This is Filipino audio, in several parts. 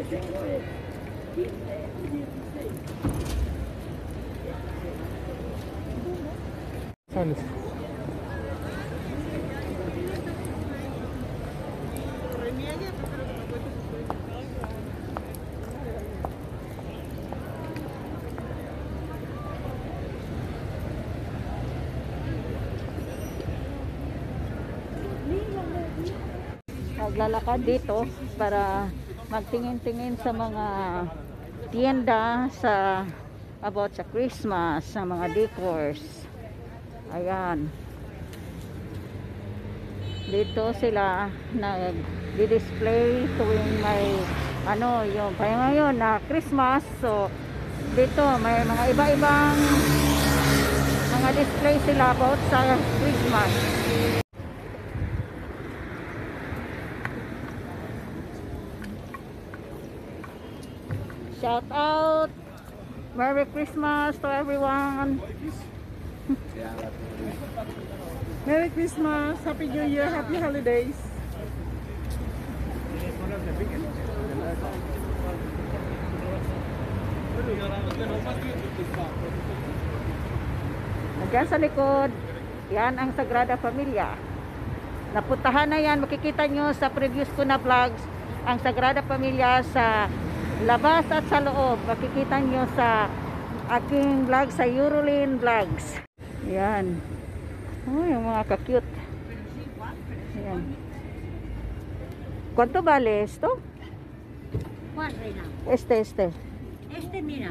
Sales. Naglalakad dito para magtingin-tingin sa mga tienda about sa Christmas, sa mga decors. Ayan. Dito sila nag-display tuwing may yung ngayon na Christmas. So dito may mga iba-ibang mga display sila about sa Christmas. Shout out! Merry Christmas to everyone! Merry Christmas, Happy New Year, Happy Holidays. Nandiyan sa likod, yan ang Sagrada Familia. Napuntahan na yan, makikita nyo sa previous ko na vlogs, ang Sagrada Familia sa labas at sa loob. Makikita nyo sa aking vlog sa Eurolin Vlogs. Yan. Oh, yung mga ka-cute. Yan. ¿Cuánto vale esto? ¿Cuál, reina? Este. Mira.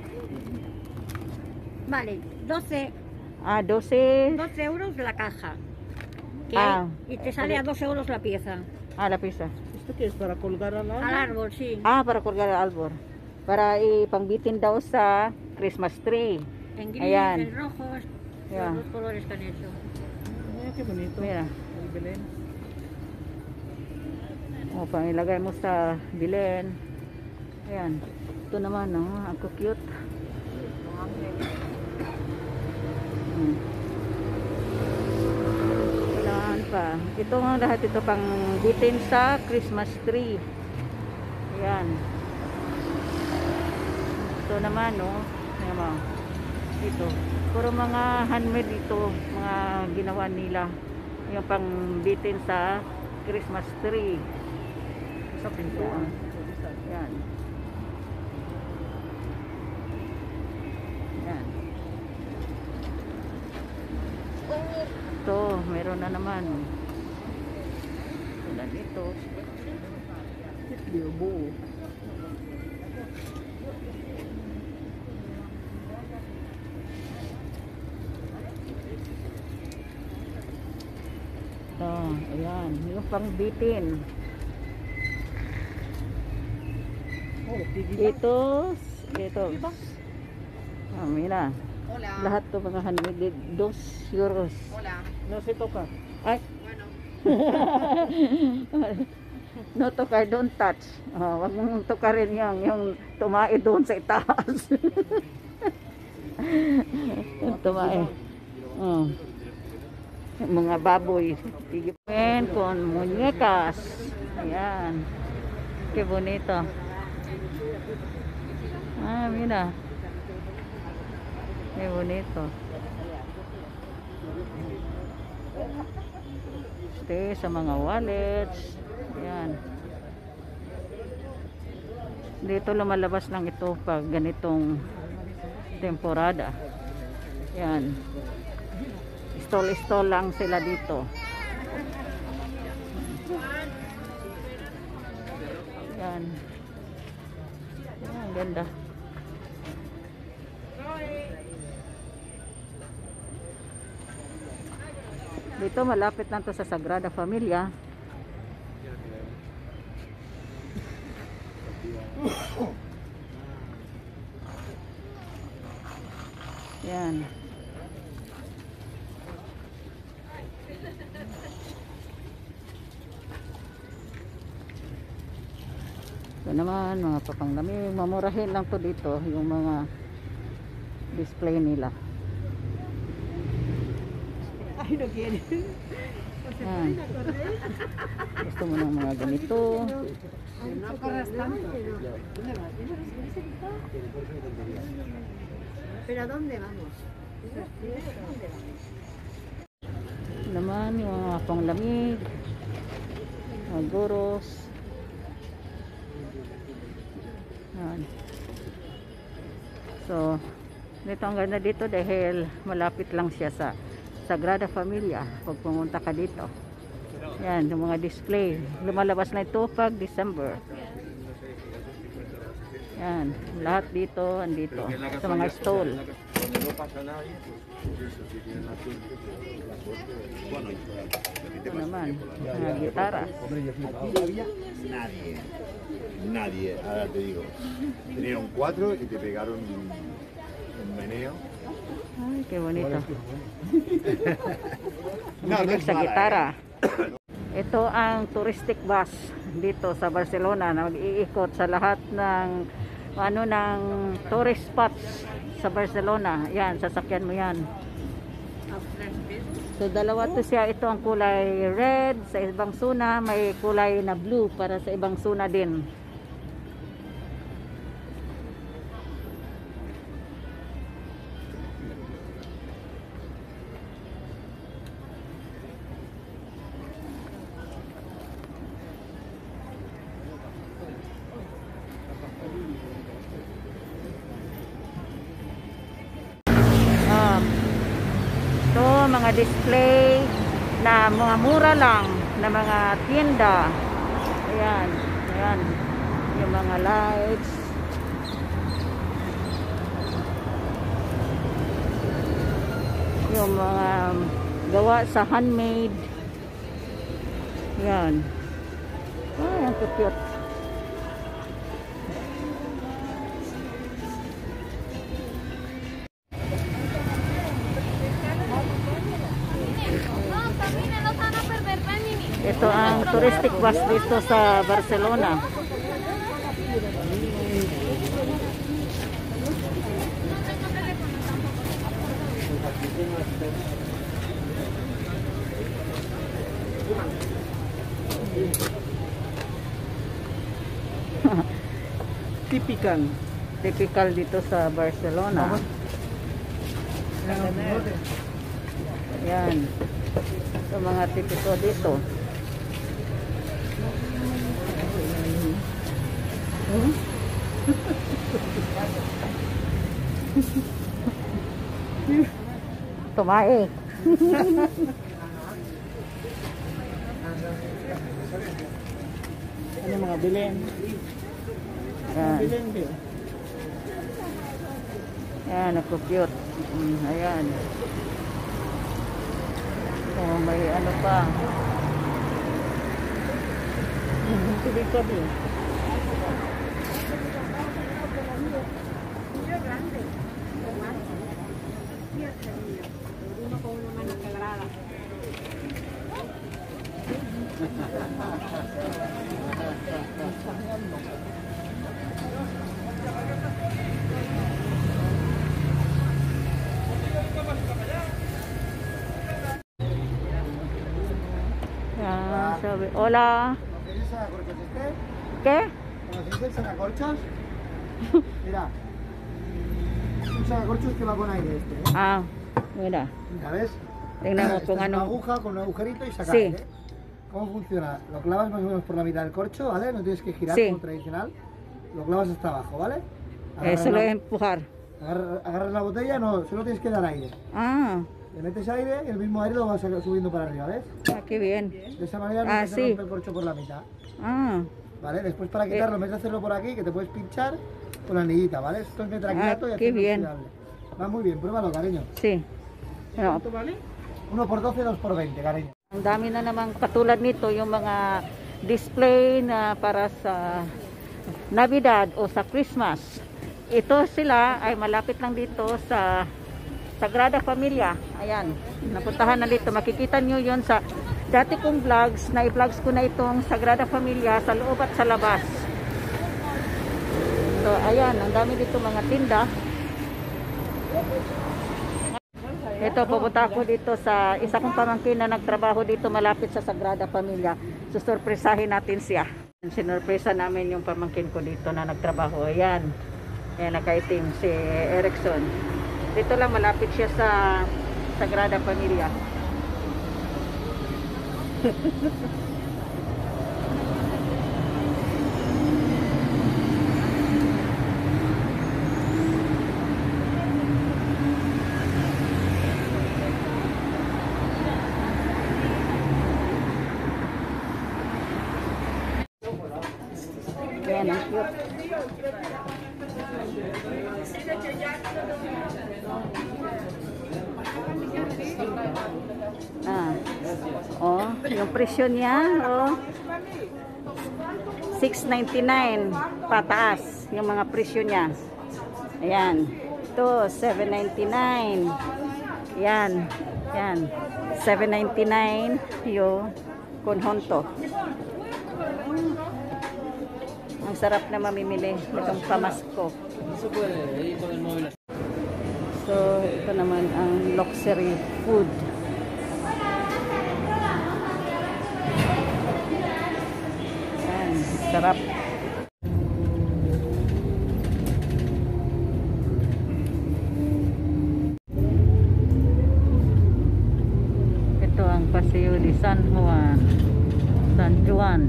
Vale, 12 12. euros la caja. Que y te sale a 2 euros la pieza. La pizza. ¿Esto qué es? ¿Para colgar al árbol? Al árbol, sí. Para colgar al árbol. Para ipangbitin daw sa Christmas tree. En gris, Ayan. en rojos, Yeah. los dos colores que han hecho. Mira qué bonito. Mira. El Belén. Pang ilagay mo sa bilen. Ayan. Ito naman, ang cute. Kailangan pa. Ito nga lahat ito pang bitin sa Christmas tree. Ayan. Ito naman, ayan mo. Ito. Puro mga handmade ito. Mga ginawa nila. Yung pang bitin sa Christmas tree. Sa pintuan. Ayan. Ayan. Ito, meron na naman. Wala dito. Buo. Ito, ayan. Yung pang bitin. Oh, Ito. Mira. Hola. Lahat to mga handmade. 2 euros. Hola. No se toca. Ay. Bueno. No tocar, don't touch. Wag mong tukarin yung tumae doon sa itaas. Yung tumae. Mga baboy. Tigipin con muñecas. Ayan. Que bonito. Mira. Qué bonito. Sa mga wallets. Ayan. Dito lumalabas lang ito pag ganitong temporada. Ayan. Stall lang sila dito. Ayan. Ayan, ganda. Dito malapit lang to sa Sagrada Familia. Yan. Ito naman mga papanglamig, mamurahin lang to dito yung mga display nila. Ay, no quiere. Yan. Gusto mo ng mga ganito. ¿Pero a dónde vamos? Naman yung mga panglamig, mga goros. Yan. So, dito ang ganda dito dahil malapit lang siya sa Sagrada Familia pag pumunta ka dito. Yan, yung mga display. Lumalabas na ito pag December. Yan, lahat dito, andito, sa mga stall. Ito naman, mga gitara. Nadie, ahora te digo. Vinieron 4 y te pegaron un meneo. Ay, qué bonito. No, no Mahilig es sa mala, gitara. Ito ang touristic bus dito sa Barcelona na mag-iikot sa lahat ng ng tourist spots sa Barcelona. Yan, sasakyan mo yan. So dalawa to siya. Ito ang kulay red sa ibang zona, may kulay na blue para sa ibang zona din. Ito, mga display na mga mura lang na mga tienda. Ayan, ayan. Yung mga lights. Yung mga gawa sa handmade. Ayan. Ay, ang cute. Ito ang touristic bus dito sa Barcelona. Typical dito sa Barcelona. Yan. Ito mga tipiko dito. Tumae. Ano mga bilin? Yan. Bilin din. Yan, cute. Ayan. Oh, may ano pa. Sabi. Yan, sabi, hola. ¿Qué? ¿Conocéis el sacacorchos? Mira. Es un sacacorchos que va con aire este, ¿eh? Ah, mira. Mira, ¿ves? Tingnan mo Esta kung es una ano. aguja con un agujerito y saca Sí. aire. ¿Cómo funciona? Lo clavas más o menos por la mitad del corcho, ¿vale? No tienes que girar Sí. como tradicional. Lo clavas hasta abajo, ¿vale? Solo es empujar. Agarras la botella, no, solo tienes que dar aire. Ah, Le metes aire y el mismo aire lo vas subiendo para arriba, ¿ves? qué bien. De esa manera no Ah, se sí. rompe el corcho por la mitad. Ah, ¿Vale? Después para quitarlo, en vez de hacerlo por aquí, que te puedes pinchar con la anillita, ¿vale? Esto es metraquilato y qué acero bien. inoxidable. Va muy bien, pruébalo, cariño. sí. Ano, 1 por 12, 2 por 20, cariño. ang dami na namang katulad nito yung mga display na para sa Navidad o sa Christmas. Ito sila ay malapit lang dito sa Sagrada Familia. Ayan, napuntahan na dito. Makikita nyo yon sa dati kong vlogs, na i-vlogs ko na itong Sagrada Familia sa loob at sa labas. So, ayan, ang dami dito mga tinda. Ito, pupunta ako dito sa isa kong pamangkin na nagtrabaho dito malapit sa Sagrada Familia. Susurpresahin natin siya. Sinurpresa namin yung pamangkin ko dito na nagtrabaho. Ayan. Ayan, nakaitim si Erickson. Dito lang malapit siya sa Sagrada Familia. Yan, ang cute. Oh, yung presyo niya, oh. 6.99 pataas yung mga presyo niya. Ayan. Ito, 7.99. Yan. Yan. 7.99 yung conjunto. Ang sarap na mamimili itong pamasko. So, ito naman ang luxury food. Ayan, sarap. Ito ang Paseo de San Juan. San Juan.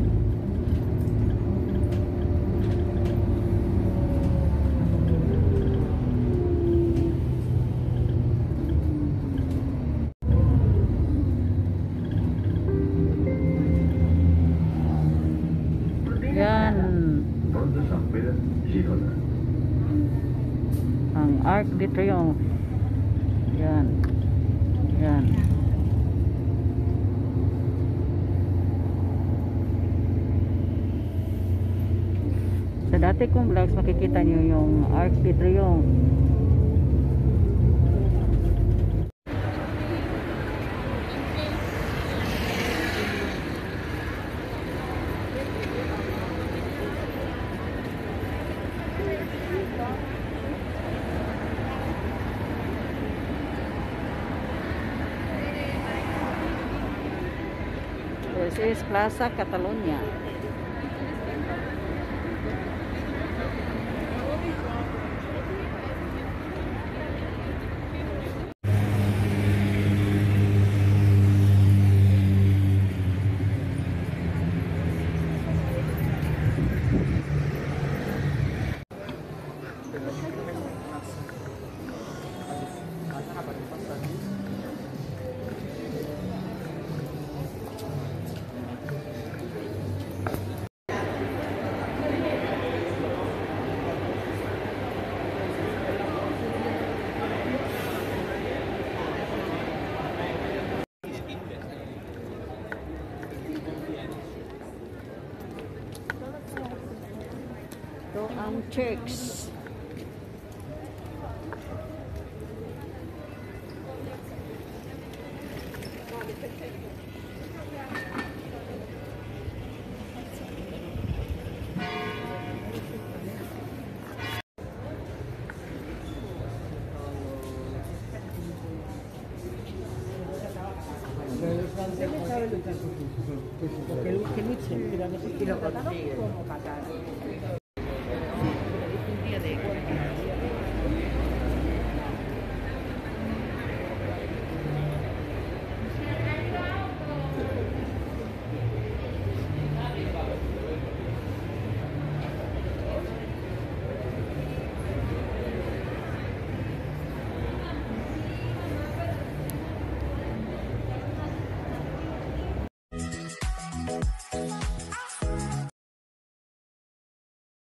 Yan. Ang Arc de Triomphe. Yan. Yan. Sa dati kong vlogs makikita nyo yung Arc de Triomphe. This is Plaza Catalunya. Ito ang Turks.